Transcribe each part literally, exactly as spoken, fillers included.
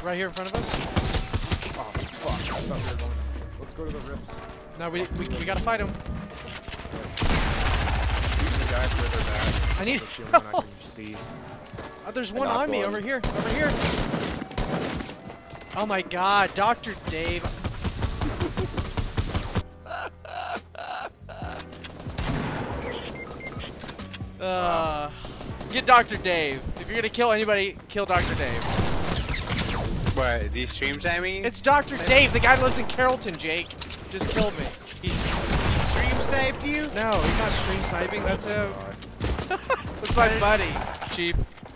Right here in front of us. Oh fuck! I thought we were going. Let's go to the rifts. No, we we, we gotta fight him. The guys further back. I need That's the only one I help. can see. Oh, there's one knocked on me one. over here. Over here. Oh my God, Doctor Dave. uh, get Doctor Dave. If you're gonna kill anybody, kill Doctor Dave. What, is he stream timing? It's Doctor Dave, the guy that lives in Carrollton, Jake. Just killed me. He's, he stream sniped you? No, he's not stream sniping, that's him. That's my buddy, Chief.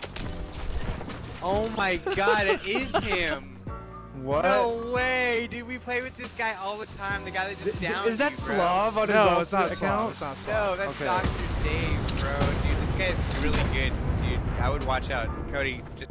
Oh my god, it is him! What? No way, dude, we play with this guy all the time, the guy that just downed Is that you, bro. Slav on his No, own it's not account? Slav. It's not Slav. No, that's Okay. Doctor Dave, bro. Dude, this guy's really good, dude. I would watch out. Cody, just...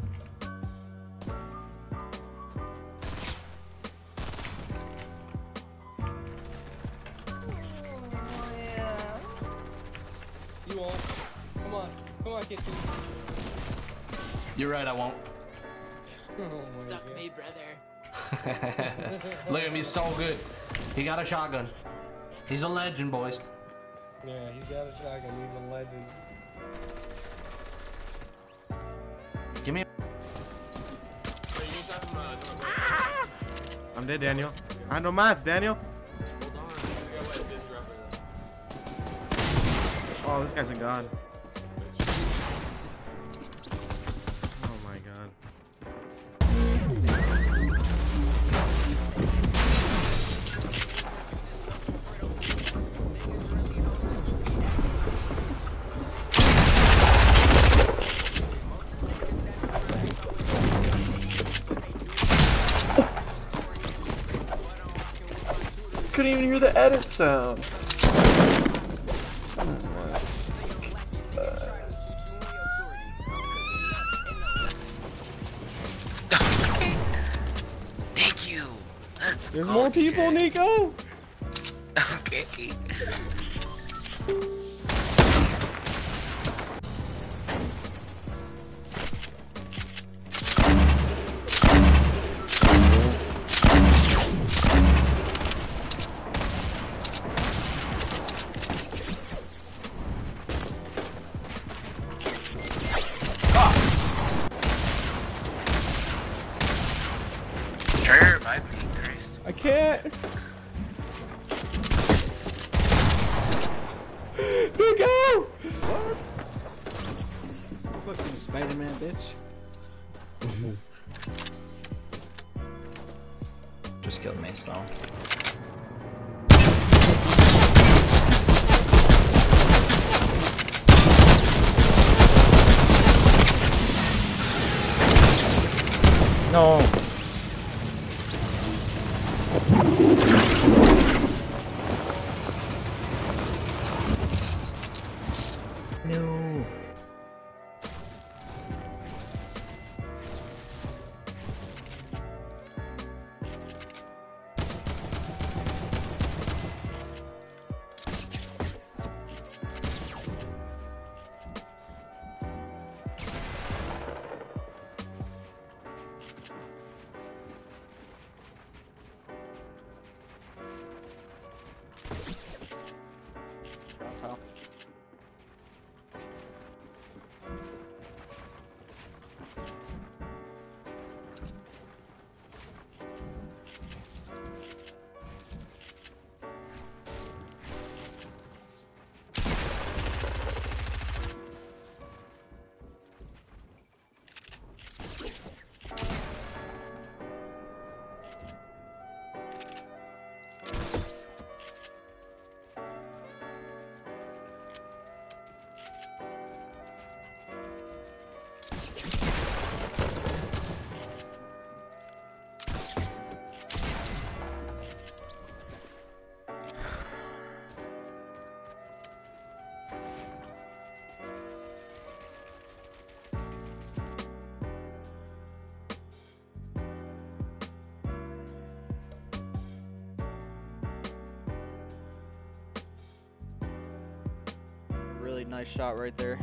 You won't. Come on. Come on, Kitchen. You're right, I won't. Oh my Suck God. me, brother. Look at me, so good. He got a shotgun. He's a legend, boys. Yeah, he's got a shotgun. He's a legend. Give me. I'm dead, Daniel. I know mats, Daniel. Oh, this guy's a god. Oh my god. Couldn't even hear the edit sound. Thank you. Let's There's go, more D J. people, Nico. Okay. Sure, revive me, Christ. I can't. Nico! Fucking Spider-Man, bitch. Just killed me, so. No. No. Really nice shot right there.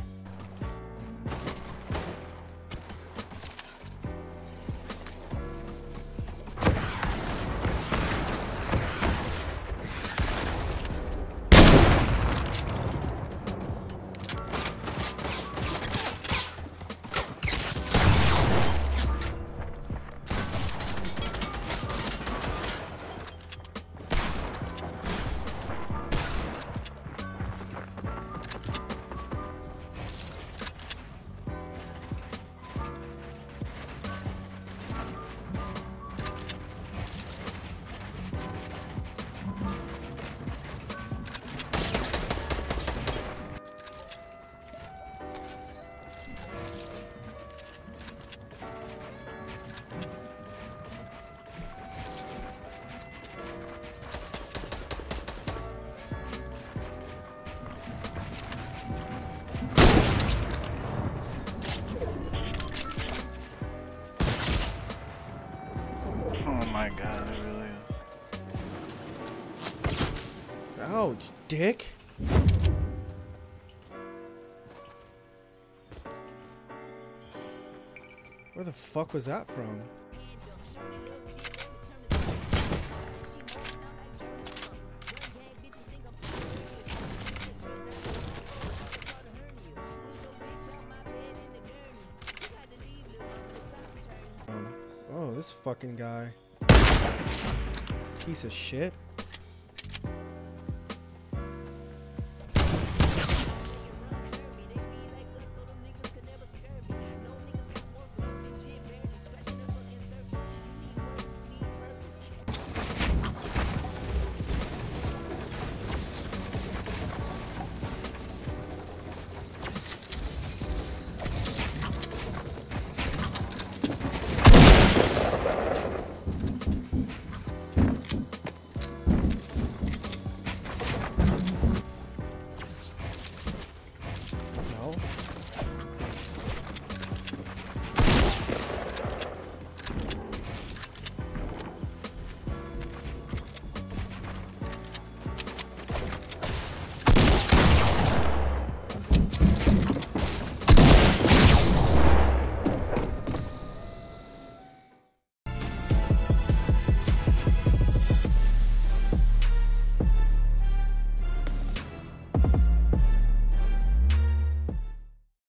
Ouch, dick. Where the fuck was that from? Um, oh, this fucking guy. Piece of shit.